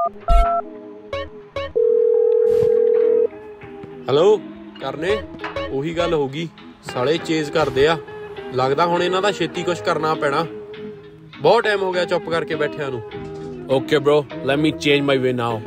hello करने ਉਹੀ ਗੱਲ ਹੋ ਗਈ ਸਾਲੇ ਚੇਜ਼ ਕਰਦੇ ਆ ਲੱਗਦਾ ਹੁਣ ਇਹਨਾਂ ਦਾ ਛੇਤੀ ਕੁਝ ਕਰਨਾ ਪੈਣਾ ਬਹੁਤ ਟਾਈਮ ਹੋ ਗਿਆ ਚੁੱਪ ਕਰਕੇ ਬੈਠਿਆਂ ਨੂੰ okay bro let me change my way now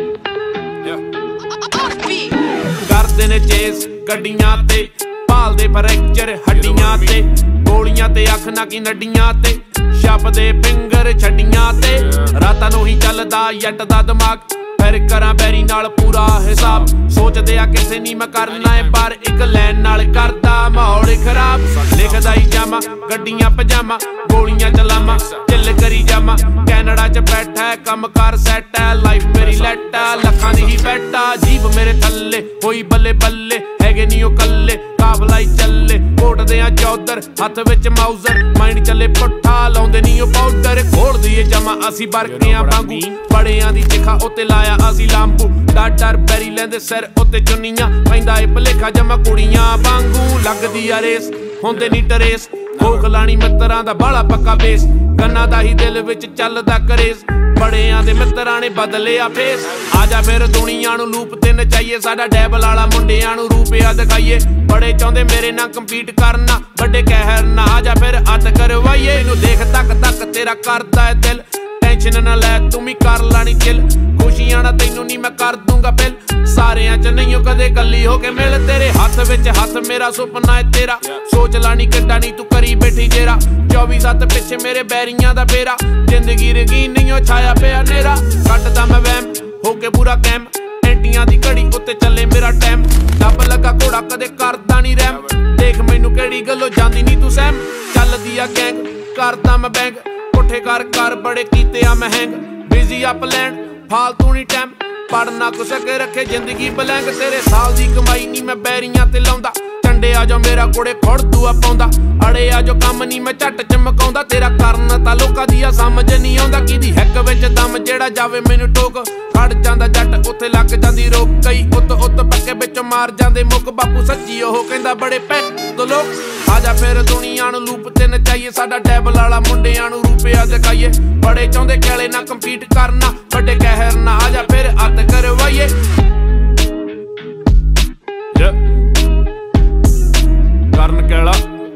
ਕਰਦੇ ਨੇ ਚੇਜ਼ ਗੱਡੀਆਂ ਤੇ ਭਾਲਦੇ ਫਰੈਕਚਰ ਹੱਡੀਆਂ ਤੇ ਗੋਲੀਆਂ ਤੇ ਅੱਖ ਨਾ ਕੀ ਨੱਡੀਆਂ ਤੇ ਛੱਪਦੇ ਫਿੰਗਰ ਛੱਡੀਆਂ ਤੇ ਰਾਤਾਂ ਨੂੰ ਹੀ ਚੱਲਦਾ ਜੱਟ ਦਾ ਦਿਮਾਗ फिर करा बैरी नाल पूरा हिसाब सोचदे आ किसे नहीं मैं करना है पर एक लैन नाल करदा माहौल खराब लिखदा ही जामा गड्डियां पजामा गोलियां चलामा चिल करी जामा कैनेडा च बैठा है कम कार सैट है लाइफ मेरी लैट है लखां दी ही बैठा जीप मेरे थल्ले होई बल्ले बल्ले हैगे नहीं ओ कल्ले काफला ही चले कोटदे आ चौधर हथ विच माउजर माइंड चले पुट्ठा लाउंदे नहीं ओ पाउडर खोल दईए जामा असी बरकियां वांगू बड़ियां दी चिखा उत्ते लाया असी लांबू डर बैरी लैंदे सिर उत्ते चुन्नियां पैंदा ए भलेखा जमा कुड़ियां वांगू लगदी आ रेस होंदे नी टरेस भोख लाणी मित्तरां दा बाला पक्का बेस गन्ना दा ही दिल विच चलदा करेस बड़ियां दे मित्तरां ने बदलिया फेस आजा फिर दुनिया नूं लूप ते नचाईए साडा डैबल वाला मुंडियां नूं रूपिया दिखाईए बड़े चाहुंदे मेरे नाल कंपीट करना बड़े कहर ना आजा फिर अत करवाईए इनू देख तक तक तेरा करदा है दिल टेंशन ना लै तू भी कर लानी चिल खुशियां ना तैनू नहीं मैं कर दूंगा बिल सारियां च नहीं हो कदे कल्ली हो के मिल तेरे हथ विच हथ मेरा सुपना है तेरा सोच लानी किड्डा नहीं तू करी बैठी जेरा 24/7 पिछे मेरे बैरियां दा बेरा जिंदगी रंगीन नहीं हो छाया पिया नेरा कटदा मैं वैम हो के पूरा कैम एंटियां दी घड़ी उत्ते चले मेरा टाइम डब लगा घोड़ा कदे करदा नहीं रैम देख मैनू केड़ी गल्लों जांदी नहीं तू सैम चलदी आ गैंग करदा मैं बैंक कोठे कर बड़े कीते आ मैं हैंग बिजी अप लैंड फालतू नहीं टाइम पढ़ना कुछ के रखे जिंदगी बलैंग तेरे साल दी कमाई नहीं मैं बैरियां ते लाउंदा चंडे आ जो मेरा कोड़े खोड़ दूआ पाउंदा अड़े आ जो काम नहीं मैं झट चमकाउंदा तेरा करन तां लोकां दी आ समझ नहीं आउंदा किदी हैक विच दम जेड़ा जावे मैनू टोक खड़ जांदा जट उत्थे लग जांदी रोक कई उत पक्के विच मार जांदे मुक बापू सच्ची ओह कहंदा बड़े पैक तो लोग आजा फिर दुनिया नूं लूप ते नचाईए साडा डैबल वाला मुंडियां नूं रूपिया दिखाईए बड़े चाहुंदे कैले ना कंपीट करना बड़े कहर ना आजा फिर अत करवाईए करन कैला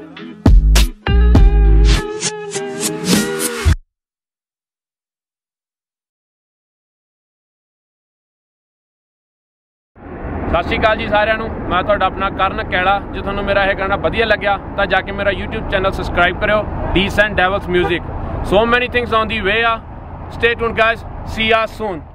सत श्री अकाल जी सारिਆਂ ਨੂੰ मैं ਤੁਹਾਡਾ ਆਪਣਾ ਕਰਨ कैला जो ਤੁਹਾਨੂੰ मेरा यह गाना ਵਧੀਆ ਲੱਗਿਆ ਤਾਂ ਜਾ ਕੇ मेरा YouTube चैनल सब्सक्राइब करो Decent Devils Music so many things on the way stay tuned guys see ya soon